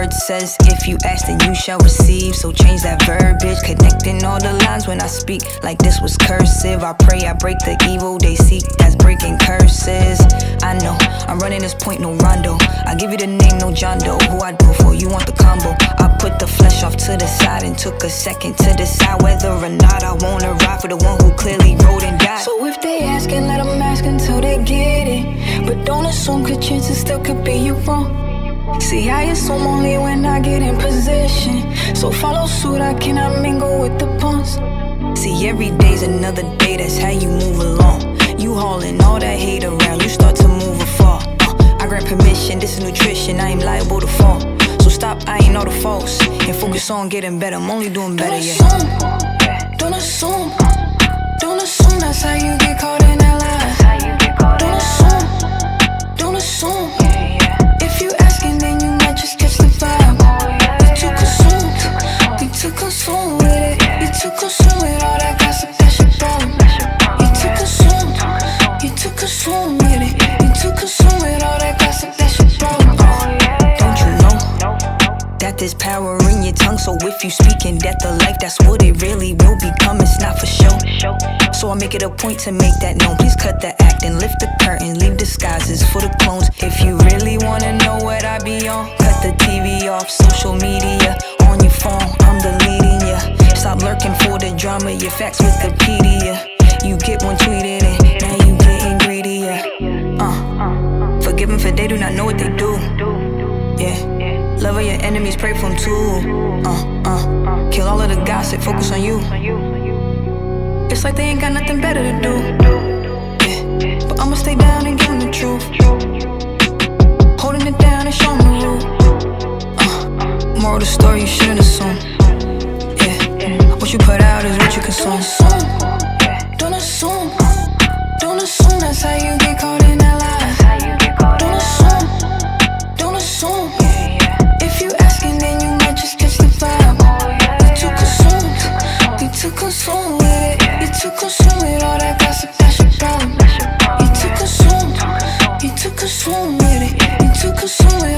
word says, if you ask then you shall receive. So change that verbiage, connecting all the lines when I speak like this was cursive. I pray I break the evil they seek, that's breaking curses. I know, I'm running this point, no Rondo. I give you the name, no John Doe. Who I do for, you want the combo. I put the flesh off to the side and took a second to decide whether or not I wanna ride for the one who clearly wrote and died. So if they asking, let them ask until they get it. But don't assume, cause chances still could be you wrong. See, I assume only when I get in position. So follow suit, I cannot mingle with the pawns. See, every day's another day, that's how you move along. You hauling all that hate around, you start to move afar. I grant permission, this is nutrition, I ain't liable to fall. So stop eyeing all the faults and focus on getting better. I'm only doing better, yeah. Don't assume, don't assume that's how you get caught in that lie. Don't assume, if you asking then you might just catch the vibe. You too consumed, you too consumed with it. You too consumed with all that gossip, that's your problem. You too consumed, you too consumed with it. You too consumed with all that gossip, that's your problem. Don't you know that there's power in your tongue? So if you speak in death or life, that's what it really will become. It's not for show. So I make it a point to make that known. Please cut the act and lift the curtain. Leave disguises for the clones. If you really wanna know what I be on, cut the TV off, social media on your phone, I'm deleting ya. Stop lurking for the drama, your facts Wikipedia. You get one tweet in it, now you getting greedy, yeah. Forgive them for they do not know what they do. Yeah, love of your enemies, pray for them too. Kill all of the gossip, focus on you. It's like they ain't got nothing better to do. Yeah, but I'ma stay down and give them the truth. Holding it down and showing the root. Moral of the story, you shouldn't assume. Yeah, what you put out is what you consume. Don't assume, don't assume that's how you get caught in that lie. Don't assume, if you asking then you might just catch the vibe. You too consumed, you too consumed with it. You too consumed with all that gossip, that's your problem. You too consumed with it. You too consumed with